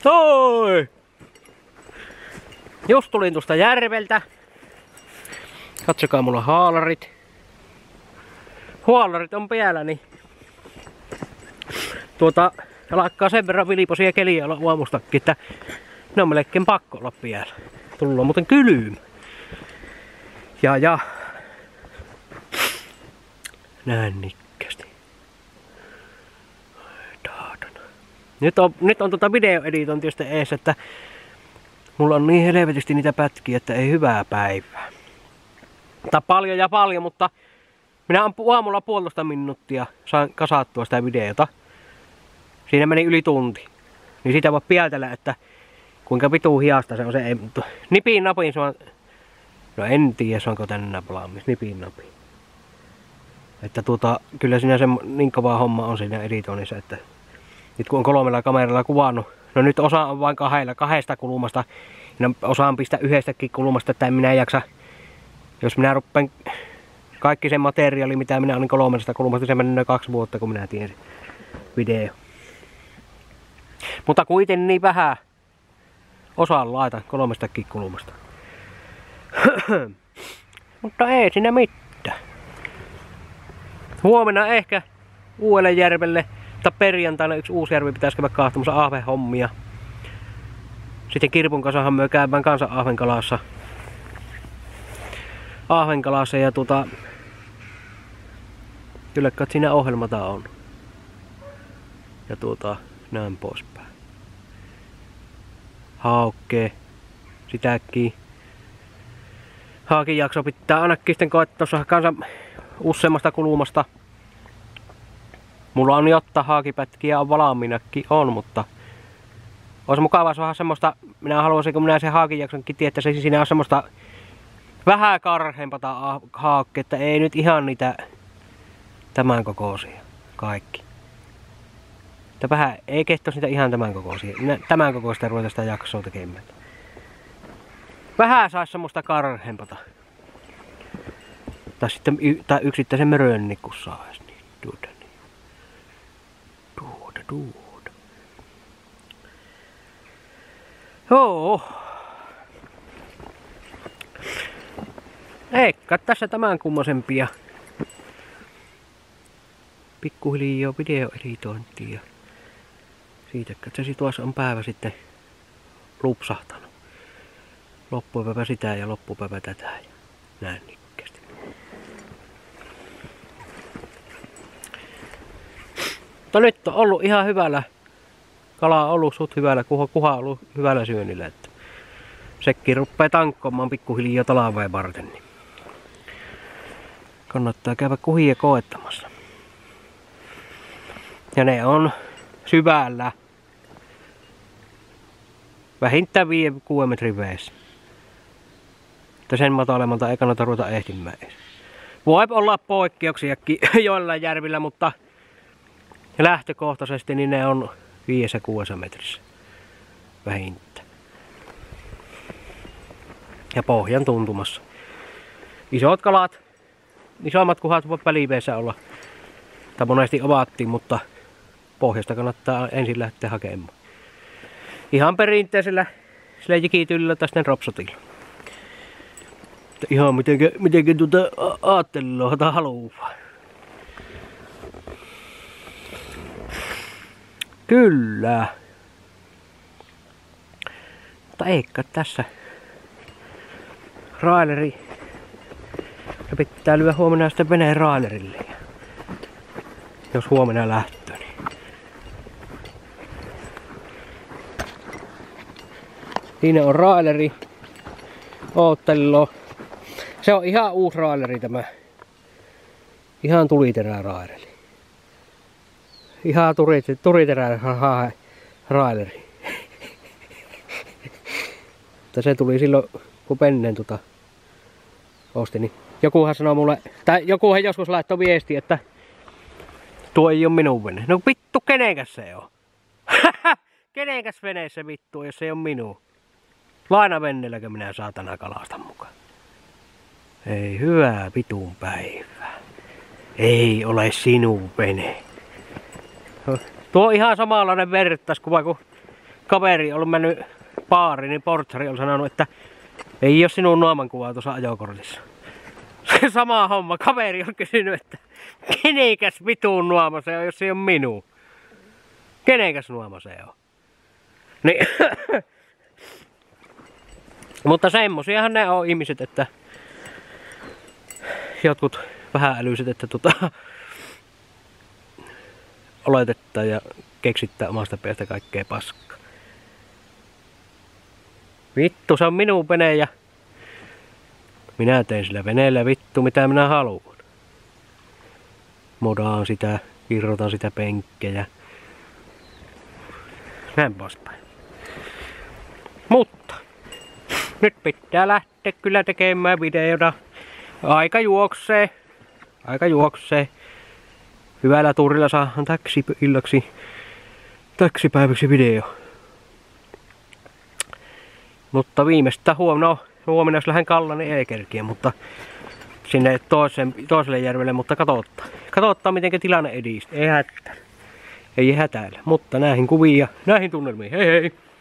Oi! Just tulin tuosta järveltä. Katsokaa, mulla on haalarit. Haalarit on päällä, niin alkaa sen verran viliposia keliä olla aamustakin, että ne on melkein pakko olla päällä. Tullaan muuten kylmä. Ja. Näin nikkästi. Nyt on videoeditointi just ees, että mulla on niin helvetisti niitä pätkiä, että ei hyvää päivää. Tai paljon, mutta minä aamulla 1,5 minuuttia sain kasattua sitä videota. Siinä meni yli tunti. Niin siitä voi pieltellä, että kuinka vituu hiasta se on se. Nipin napin se on. No en tiedä, se onko tänne valmis. Nipin napin. Että kyllä siinä se niin kova homma on siinä editoinnissa, että nyt kun on 3 kameralla kuvannut. No nyt osa on vain 2 kulmasta. Ja osaan pistää 1 kulmasta, että en minä jaksa. Jos minä ruppen kaikki sen materiaali, mitä minä olin 3 kulmasta, se meni noin 2 vuotta, kun minä tiesin video. Mutta kuitenkin niin vähän osaan laita 3 kulmasta. Mutta ei siinä mitään. Huomenna ehkä uudelle järvelle, tai perjantaina yksi uusi järvi pitäisi käydä kaahtamassa ahvenhommia. Sitten Kirpun kanssa me käydään kanssa ahvenkalassa ja kyllä kai siinä ohjelmata on. Ja näin poispäin. Haukkee. Sitäkin. Haakin jakso pitää ainakin sitten koettaa kanssa useammasta kulmasta. Mulla on jotta haakipätkiä on valmiinakin on, mutta olisi mukavaa saada semmoista, minä haluaisin kun minä sen haakin jaksonkin tiedä, että se siinä on semmoista vähän karheampaa haakkea, että ei nyt ihan niitä tämän kokoisia kaikki. Että vähän ei kehtoisi niitä ihan tämän kokoisia. Tämän kokoista ruveta sitä jaksoa tekemään. Vähän saisi semmoista karheampaa. Tai sitten yksittäisen mörönnin kun saisi. Niin tuoda. Joo. Eikä tässä tämän kummosempia. Pikkuhiljaa videoeditointia. Siitä katsotaan, tuossa on päivä sitten lupsahtanut. Loppupäivä sitä ja loppupäivä tätä ja näin nikkästi. Mutta nyt on ollut ihan hyvällä. Kala on ollut sut hyvällä, kuha on ollut hyvällä syönnillä. Että sekin ruppee tankkomaan pikkuhiljaa talveen varten. Niin kannattaa käydä kuhia koettamassa. Ja ne on syvällä. Vähintään 5-6 metrin veessä. Että sen matalemmalta ei kannata ruveta ehtimään edes. Voi olla poikkeuksiakin joillain järvillä, mutta lähtökohtaisesti niin ne on 5-6 metrissä. Vähintään. Ja pohjan tuntumassa. Isot kalat, isommat kuhat voi väliveessä olla. Tai monesti ovattiin, mutta pohjasta kannattaa ensin lähteä hakemaan. Ihan perinteisellä sillä jikityllä tai sitten ropsotilla. Ihan mitenkä aattelua tai haluaa. Kyllä. Mutta eikä tässä. Raileri. Ja pitää lyödä huomenna sitten veneen railerille. Jos huomenna lähtö, niin. Siinä on raileri. Oottello. Se on ihan uusi raileri tämä. Ihan tuliterä raileri. Ihan tuliterä raileri. Mutta se tuli silloin kun Pennen osti, niin jokuhan sanoi mulle, tai jokuhan joskus laittoi viesti, että tuo ei oo minun vene. No vittu, kenenkäs se on? Kenenkäs vene se vittu, jos se ei oo minun? Lainavenneelläkö minä saatana kalastan mukaan? Ei hyvää vitun päivää. Ei ole sinun vene. Tuo on ihan samanlainen vertaiskuva kuin kaveri on mennyt baariin, niin portsari on sanonut, että ei oo sinun nuomankuvaa tuossa ajokortissa. Se sama homma. Kaveri on kysynyt, että kenekäs vitun nuoma se on, jos se on minun. Kenekäs nuoma se on? Niin. Mutta semmosiahan ne on ihmiset, että jotkut vähän älyiset, että oletettaa ja keksittää omasta päästä kaikkea paskaa. Vittu, se on minun vene ja minä teen sillä veneellä vittu mitä minä haluan. Modaan sitä, irrotan sitä penkkejä. Näin poispäin. Mutta nyt pitää lähteä kyllä tekemään videota. Aika juoksee. Aika juoksee. Hyvällä turilla saadaan illaksi taksipäiväksi video. Mutta viimeistä huomenna jos lähden Kallaan, niin ei kerkiä, mutta sinne toiselle järvelle, mutta katsotaan miten tilanne edistyy. Ei hätäile, mutta näihin kuviin ja näihin tunnelmiin. Hei hei!